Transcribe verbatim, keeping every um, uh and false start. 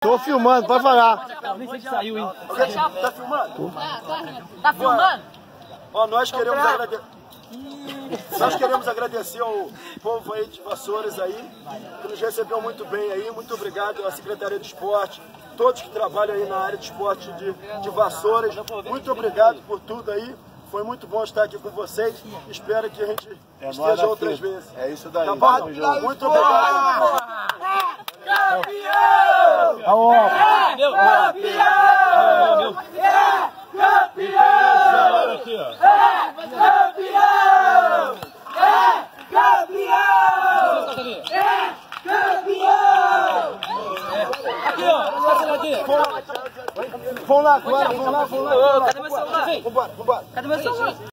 Tô filmando, pode falar. Nem sei que saiu, hein? Tá filmando? Tá filmando? Ó, nós queremos agradecer. Nós queremos agradecer ao povo aí de Vassouras aí, que nos recebeu muito bem aí. Muito obrigado à Secretaria de Esporte, todos que trabalham aí na área de esporte de, de Vassouras. Muito obrigado por tudo aí. Foi muito bom estar aqui com vocês. Espero que a gente É esteja outras vezes. É isso daí. Tá bom? Muito obrigado. Campeão! Campeão! Campeão! Aqui, ó. Campeão! É campeão! É campeão! Aqui, ó. Aqui. Vamos lá, vamos lá, vamos lá, vamos lá. Cadê meu celular? Vambora, vambora. Cadê meu celular?